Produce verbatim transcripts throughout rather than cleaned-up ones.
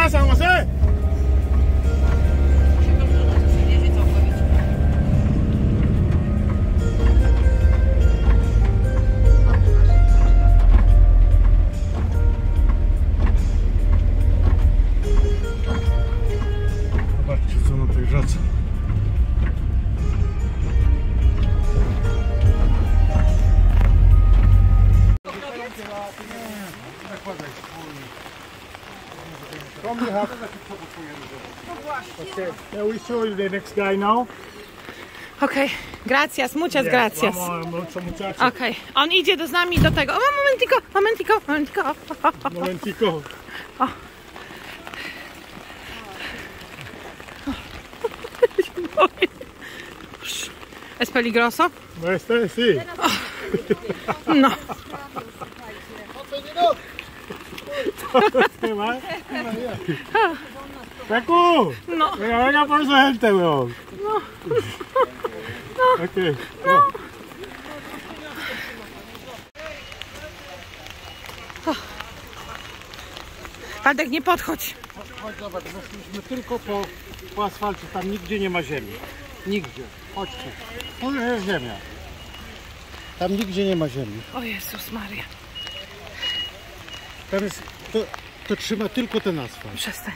San José. Zobaczcie, co na tej rzece. Okay. Yeah, we show you the next guy now. Okej, okay. Gracias, muchas yes, gracias. Okej, okay. On idzie do z nami do tego. O, momentico, momentico, momentico. Momentico. O. Es peligroso? No este, sí. Oh. No. ¡Pecu! No. Venga, venga por esa gente, weón. No. No. Okay. No. Oh. Waldek, nie podchodź. Chodź, zobacz, weszliśmy tylko po, po asfalcie, tam nigdzie nie ma ziemi. Nigdzie. Chodź tu. To już jest ziemia. Tam nigdzie nie ma ziemi. O Jezus Maria. Tam jest, to, to trzyma tylko ten asfalt. Przestań.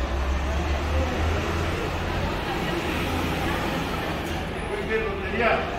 Yeah.